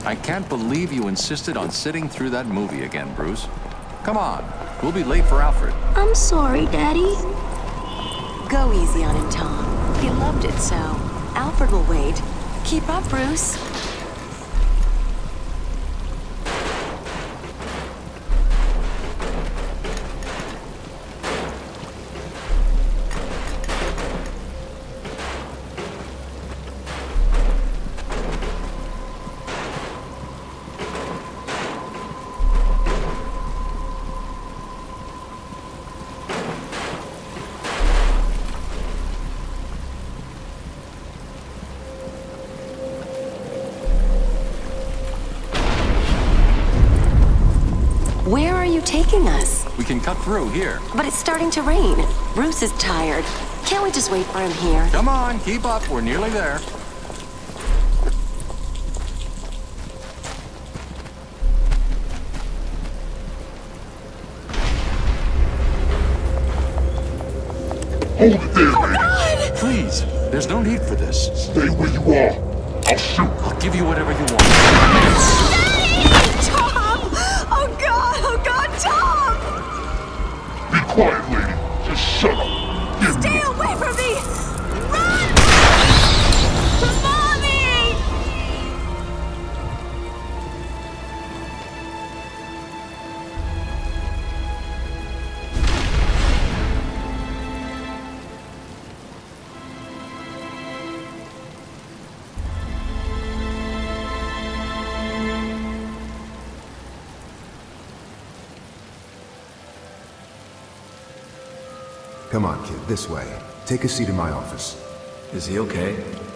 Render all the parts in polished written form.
I can't believe you insisted on sitting through that movie again, Bruce. Come on, we'll be late for Alfred. I'm sorry, Daddy. Go easy on him, Tom. He loved it so. Alfred will wait. Keep up, Bruce. Where are you taking us? We can cut through here. But it's starting to rain. Bruce is tired. Can't we just wait for him here? Come on, keep up. We're nearly there. Hold it there, lady. Please, there's no need for this. Stay where you are. I'll shoot. I'll give you whatever you want. Tom! Oh God, Tom! Be quiet, lady. Just shut up. Give Stay me away from me! Run! Mommy! Come on, kid, this way. Take a seat in my office. Is he okay?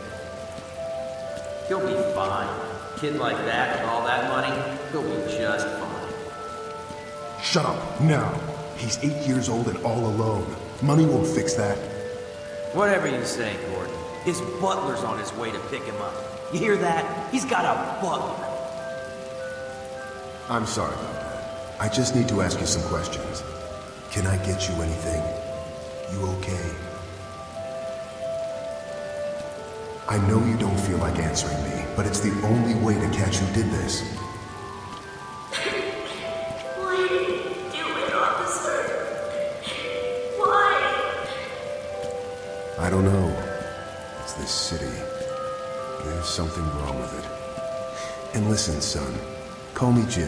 He'll be fine. Kid like that with all that money, he'll be just fine. Shut up, now. He's 8 years old and all alone. Money won't fix that. Whatever you say, Gordon. His butler's on his way to pick him up. You hear that? He's got a butler. I'm sorry about that. I just need to ask you some questions. Can I get you anything? You okay? I know you don't feel like answering me, but it's the only way to catch who did this. Why did you do it, officer? Why? I don't know. It's this city. There's something wrong with it. And listen, son. Call me Jim.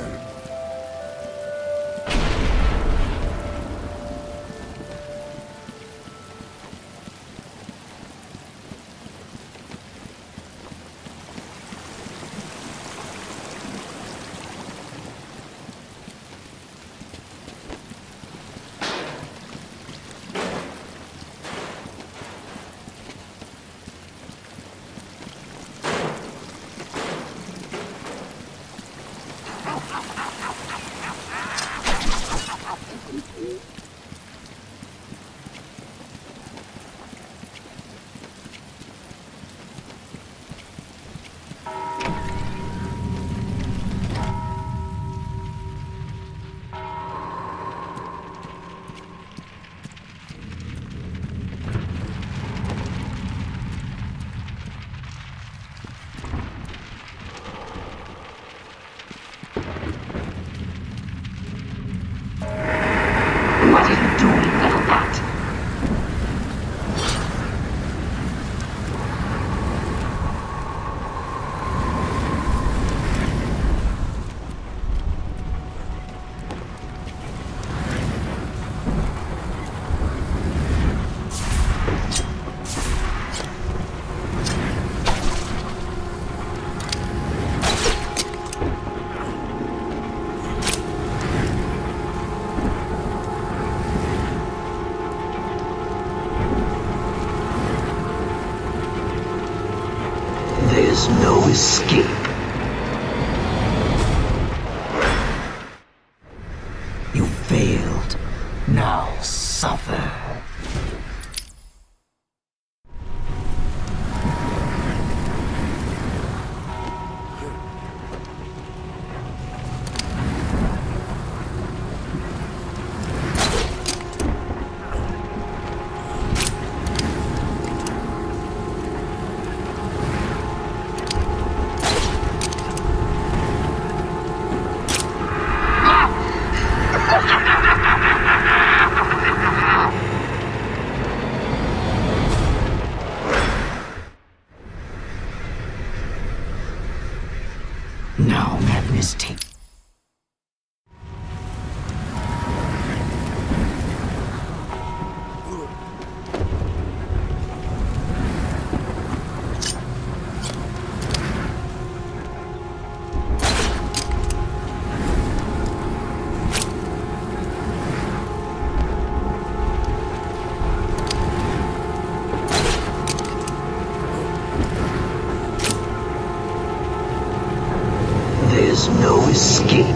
What are you doing, little bat? There's no escape. You failed. Now suffer. this tape. There's no escape.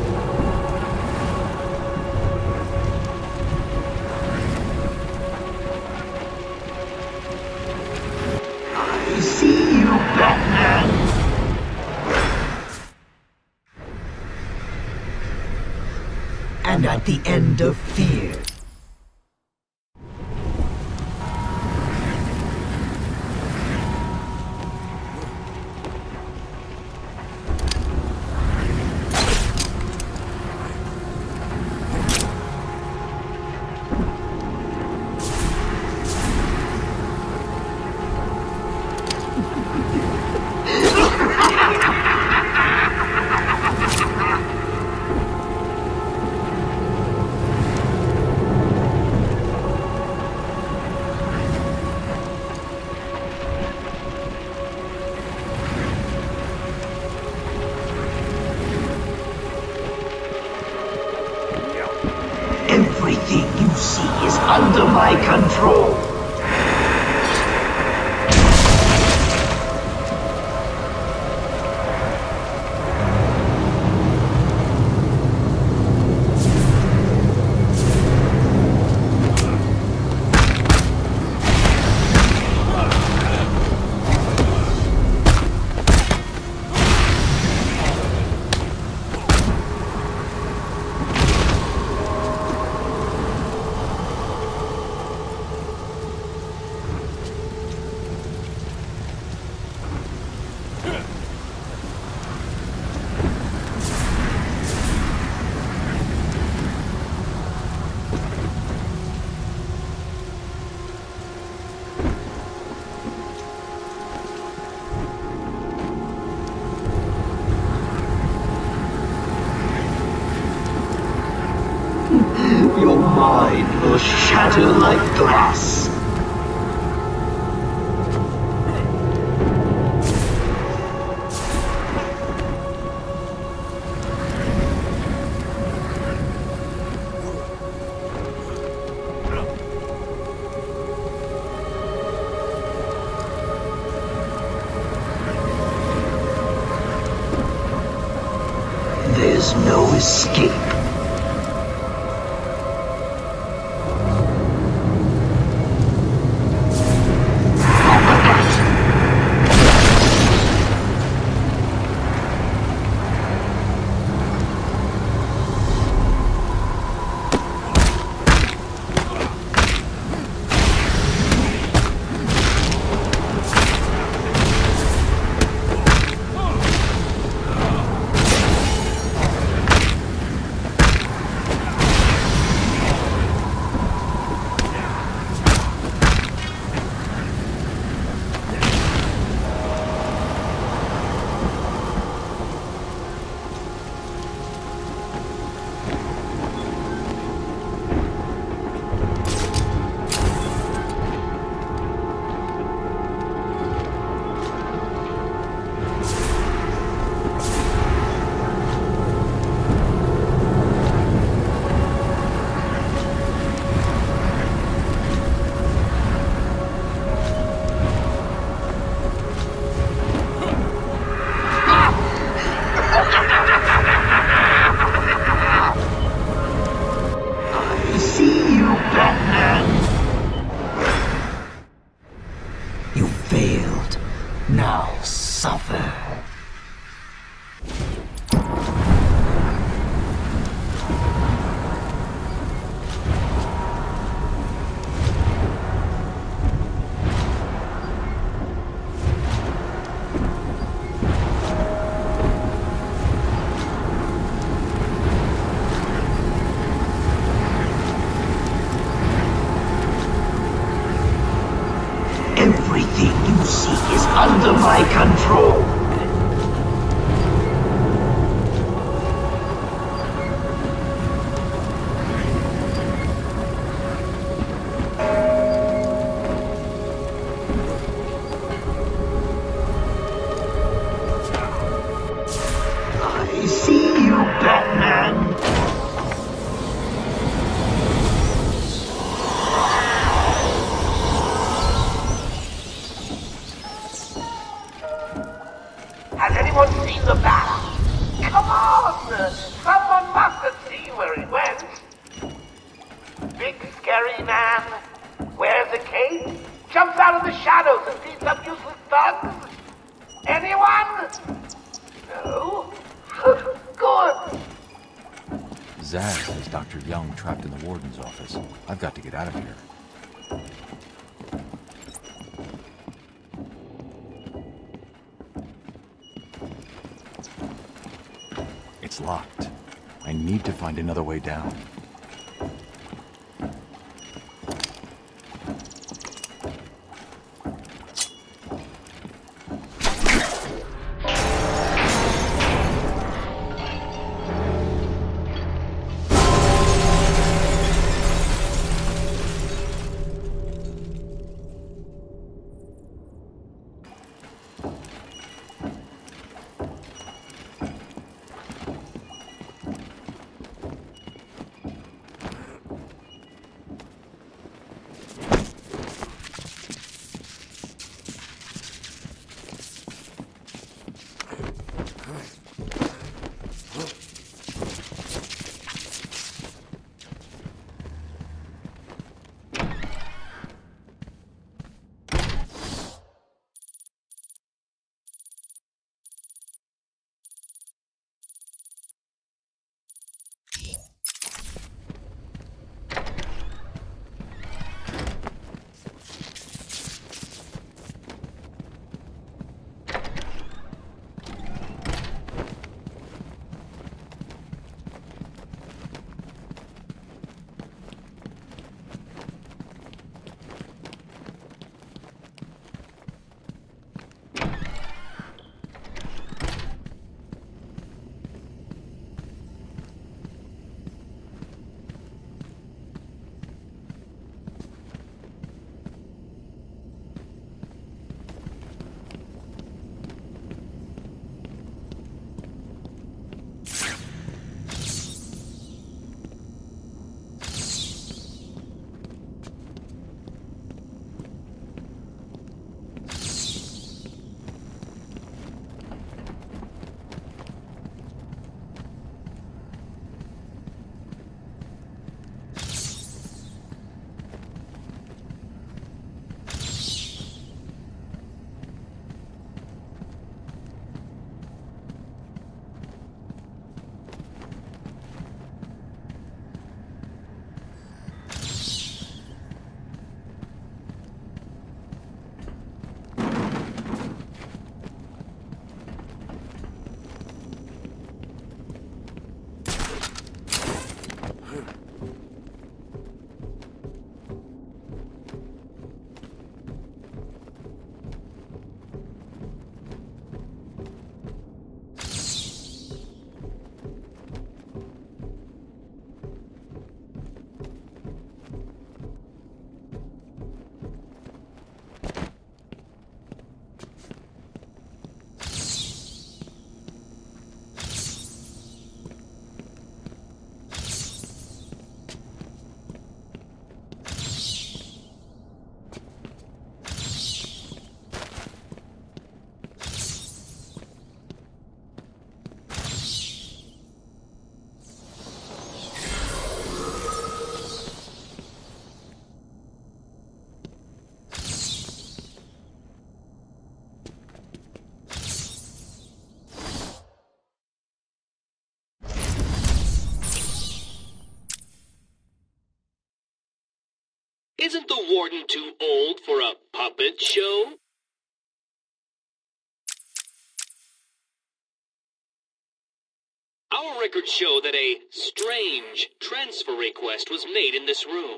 I see you, Batman. And at the end of fear, everything you see is under my control. Your mind will shatter like glass. There's no escape. You failed. Now suffer. Everything you see is under my control. the matter? Come on! Someone must have seen where he went. Big scary man, wears a cape, jumps out of the shadows and beats up useless thugs. Anyone? No? Good. Zaz has Dr. Young trapped in the warden's office. I've got to get out of here. It's locked. I need to find another way down. Isn't the warden too old for a puppet show? Our records show that a strange transfer request was made in this room.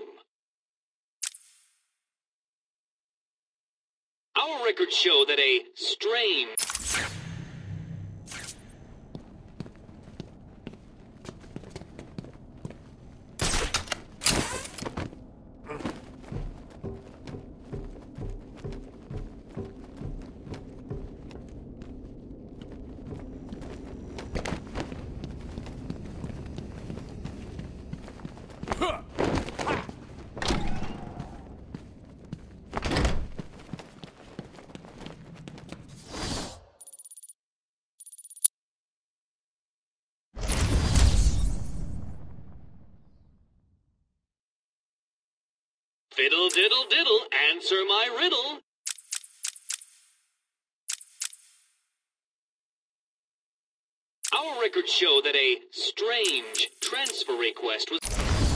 Our records show that a strange... Fiddle diddle diddle, answer my riddle. Our records show that a strange transfer request was...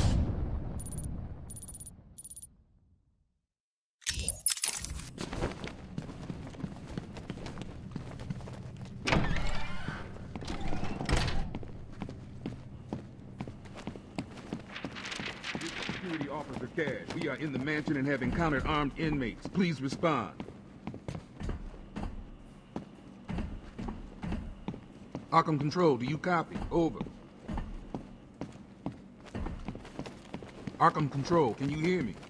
Security Officer Cash. We are in the mansion and have encountered armed inmates. Please respond. Arkham Control, do you copy? Over. Arkham Control, can you hear me?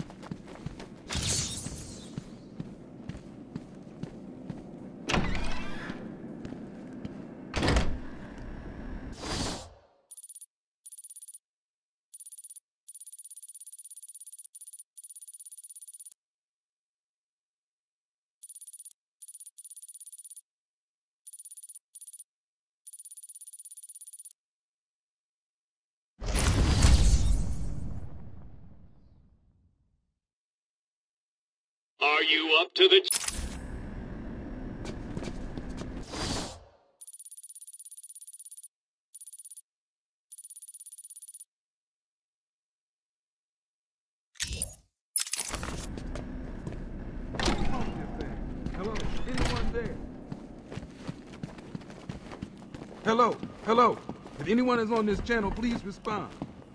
Are you up to the... Hello, anyone there? Hello, hello. If anyone is on this channel, please respond.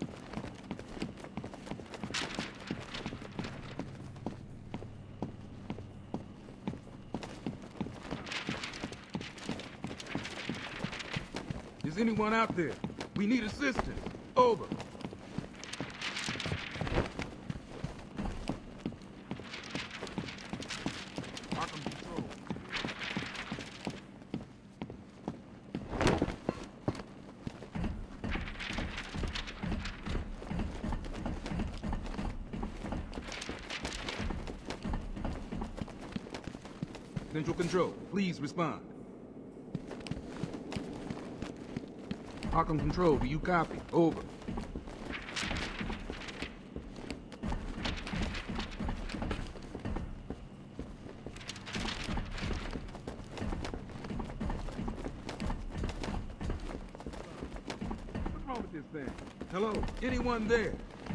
Is anyone out there? We need assistance. Over. Arkham Control. Central Control, please respond. Arkham Control, do you copy? Over. What's wrong with this thing? Hello? Anyone there?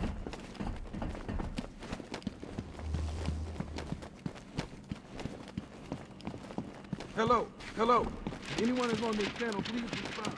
Hello? Hello? If anyone is on this channel, please respond.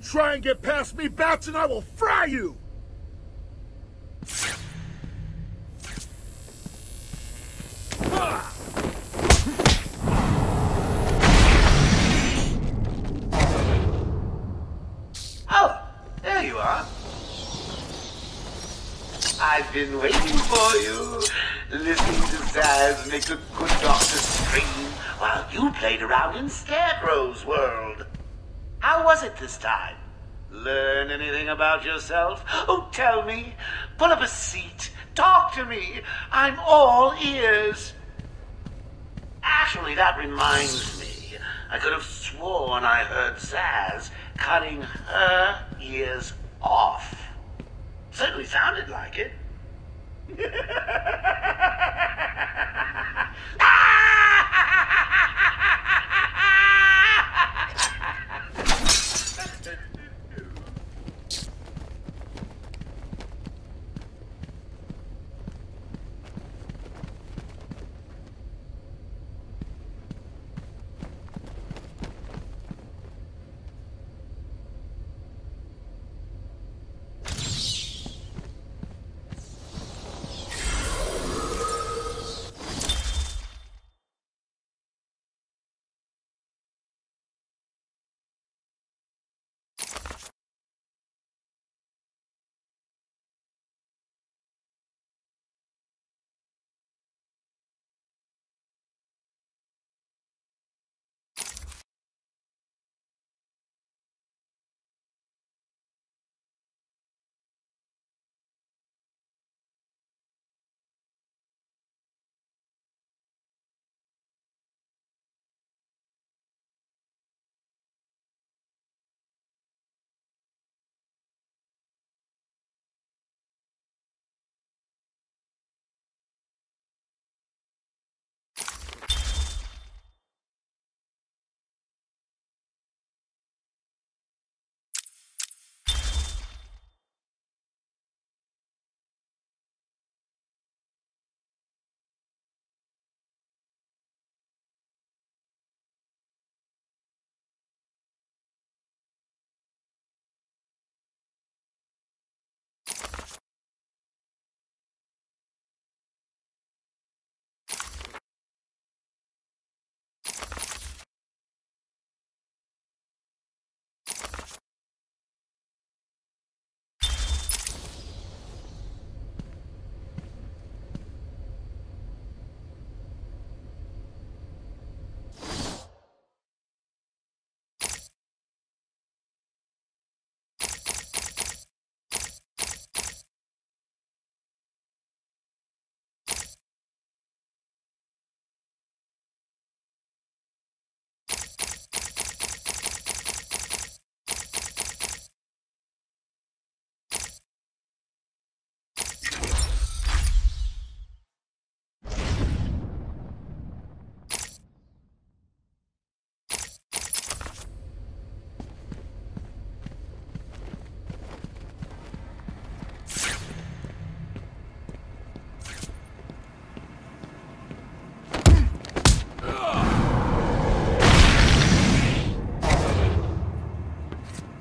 try and get past me, Bats, and I will fry you! Oh, there you are. I've been waiting for you, listening to Zaz make a good doctor scream while you played around in Scarecrow's world. How was it this time? Learn anything about yourself? Oh, tell me. Pull up a seat. Talk to me. I'm all ears. Actually, that reminds me. I could have sworn I heard Zaz cutting her ears off. Certainly sounded like it. Ah!